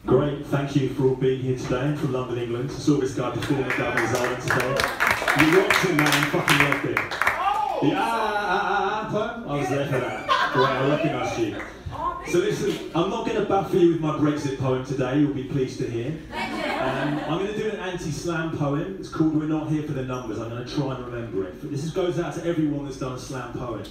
Great, thank you for all being here today from London, England. I saw this guy perform at Governor's Island today. You rocked it, man, fucking loved it. The poem? I was there for that. Great, I recognise you. So listen, I'm not going to buffer you with my Brexit poem today, you'll be pleased to hear. I'm going to do an anti-slam poem. It's called We're Not Here for the Numbers. I'm going to try and remember it. This goes out to everyone that's done a slam poem.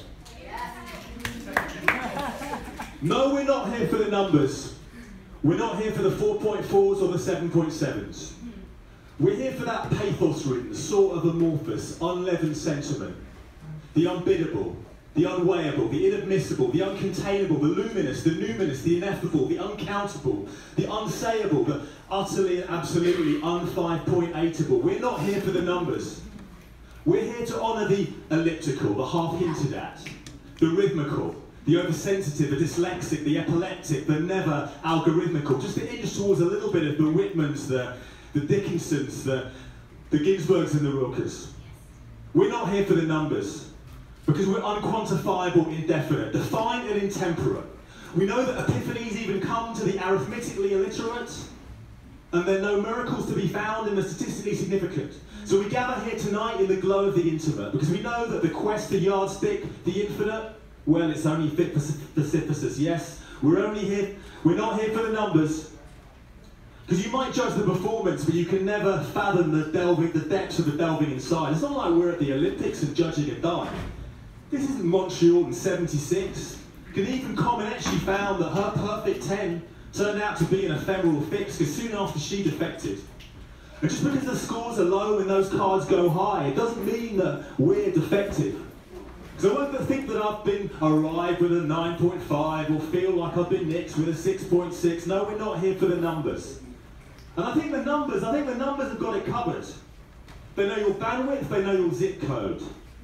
No, we're not here for the numbers. We're not here for the 4.4s or the 7.7s. We're here for that pathos-ridden, sort of amorphous, unleavened sentiment. The unbiddable, the unweighable, the inadmissible, the uncontainable, the luminous, the numinous, the ineffable, the uncountable, the unsayable, the utterly and absolutely un-5.8able. We're not here for the numbers. We're here to honour the elliptical, the half-hinted at, the rhythmical, the oversensitive, the dyslexic, the epileptic, the never algorithmical, just to inch towards a little bit of the Whitmans, the Dickinsons, the Ginsbergs and the Rilkes. We're not here for the numbers, because we're unquantifiable, indefinite, defined and intemperate. We know that epiphanies even come to the arithmetically illiterate, and there are no miracles to be found in the statistically significant. So we gather here tonight in the glow of the intimate, because we know that the quest to yardstick the infinite, well, it's only fit for Sisyphus, yes. We're not here for the numbers. Because you might judge the performance, but you can never fathom the depths of the delving inside. It's not like we're at the Olympics and judging a dive. This isn't Montreal in '76. Even Comaneci found that her perfect 10 turned out to be an ephemeral fix, because soon after she defected. And just because the scores are low and those cards go high, it doesn't mean that we're defective. So I won't think that I've been arrived with a 9.5 or feel like I've been nicked with a 6.6. No, we're not here for the numbers. And I think the numbers have got it covered. They know your bandwidth, they know your zip code.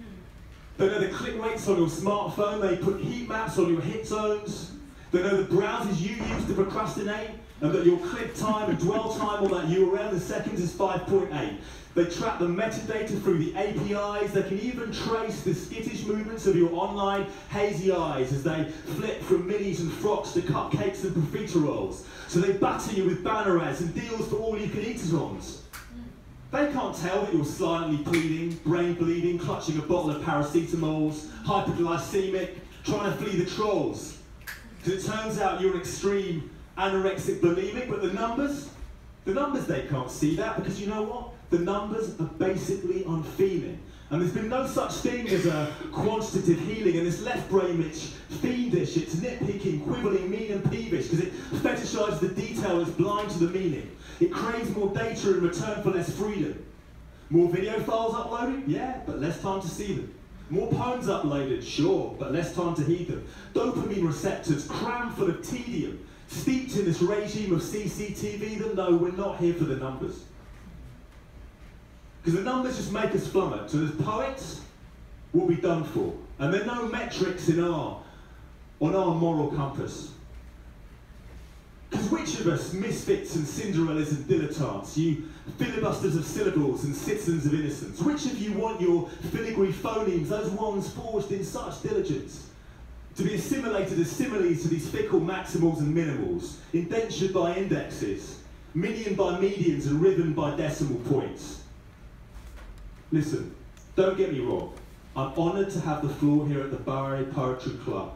They know the click rates on your smartphone, they put heat maps on your hit zones. They know the browsers you use to procrastinate, and that your click time and dwell time on that URL in seconds is 5.8. They track the metadata through the APIs. They can even trace the skittish movements of your online hazy eyes as they flip from minis and frocks to cupcakes and profiteroles. So they batter you with banner ads and deals for all-you-can-eat-ons. They can't tell that you're silently pleading, brain bleeding, clutching a bottle of paracetamols, hyperglycemic, trying to flee the trolls. Because it turns out you're an extreme anorexic bulimic, but the numbers, they can't see that, because you know what? The numbers are basically unfeeling. And there's been no such thing as a quantitative healing, and this left brain, it's fiendish, it's nitpicking, quibbling, mean and peevish, because it fetishises the detail, it's blind to the meaning. It craves more data in return for less freedom. More video files uploaded? Yeah, but less time to see them. More poems uploaded? Sure, but less time to heed them. Dopamine receptors crammed full of tedium, steeped in this regime of CCTV that no, we're not here for the numbers. Because the numbers just make us flummox, and as poets, we'll be done for. And there are no metrics on our moral compass. Because which of us, misfits and Cinderellas and dilettantes, you filibusters of syllables and citizens of innocence, which of you want your filigree phonemes, those ones forged in such diligence, to be assimilated as similes to these fickle maximals and minimals, indentured by indexes, minion by medians and riven by decimal points? Listen, don't get me wrong, I'm honoured to have the floor here at the Bowery Poetry Club.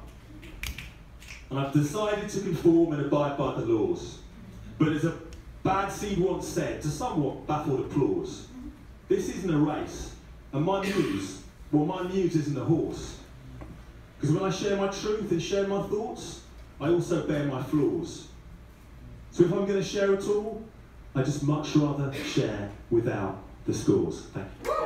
And I've decided to conform and abide by the laws. But as a bad seed once said, to somewhat baffled applause, this isn't a race, and my muse isn't a horse. Because when I share my truth and share my thoughts, I also bear my flaws. So if I'm going to share at all, I just much rather share without the scores. Thank you.